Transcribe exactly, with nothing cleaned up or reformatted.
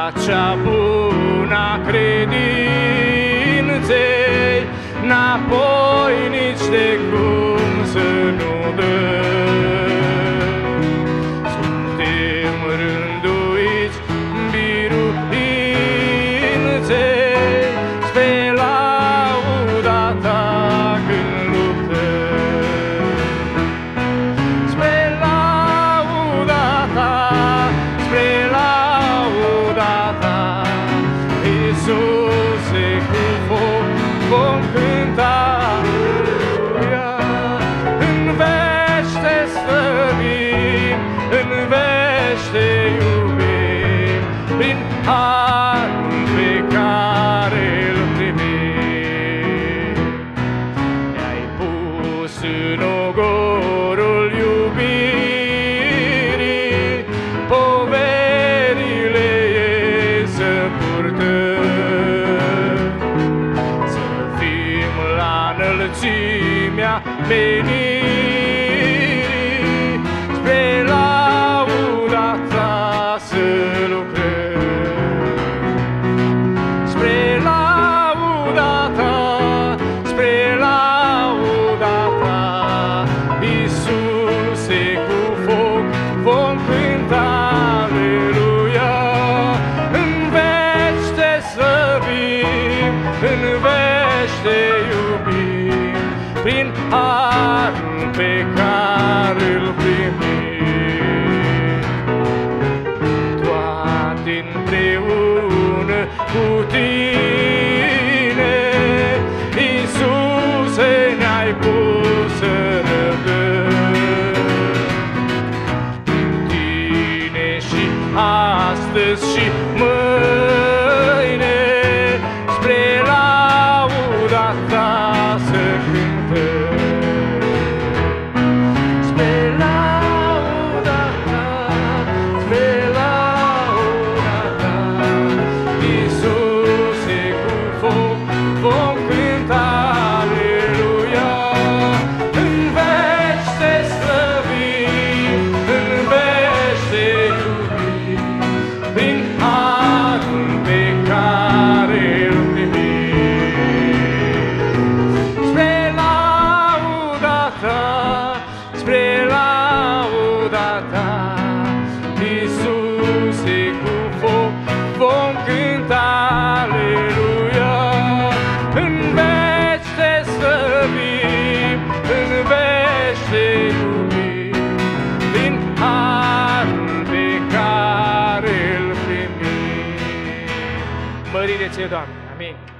cea bună a credinței, n-apoi nici de cum să nu dăm. Suntem rânduiți biruinței, spre lauda ta când luptăm. Spre lauda ta, spre lauda ta, Iisuse, cu foc vom cânta. În vește slăvim, în vește iubim, prin harul pe care îl primim. Ne-ai pus în ogorul iubirii, poverile ei să purtăm, să fim la înălțimea menirii, spre lauda ta să lucrăm. Spre lauda ta, spre lauda ta, Iisuse, cu foc vom cânta, aleluia. În veci te slăvim, în veci te iubim, prin harul pe care îl primim. Toate împreună cu tine, Iisuse, ne-ai pus să răbdăm. Tine și astăzi și mâine, spre lauda ta să cântăm. Spre lauda ta, spre lauda ta, Iisuse, cu foc vom cânta, aleluia. În veci te slăvim, în veci te iubim, prin harul pe care îl primim. Spre lauda ta, spre lauda ta, Iisuse, cu foc vom cânta, aleluia. În veci te slăvim, în veci te iubim, prin harul pe care îl primim. Mărire ție, Doamne, amin.